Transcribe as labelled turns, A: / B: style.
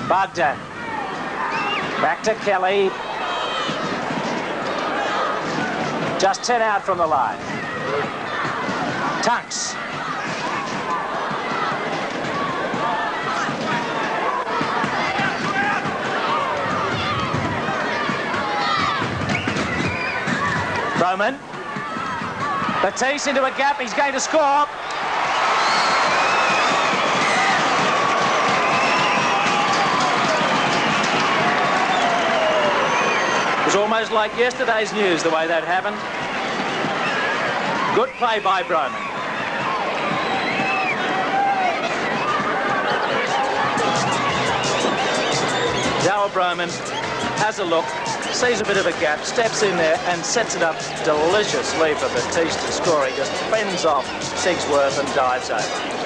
A: Bogdan. Back to Kelly. Just 10 out from the line. Tunks. Brohman. Battese into a gap. He's going to score. It was almost like yesterday's news, the way that happened. Good play by Brohman. Darryl Brohman has a look, sees a bit of a gap, steps in there and sets it up deliciously for Battese to score. He just fends off Sigsworth and dives over.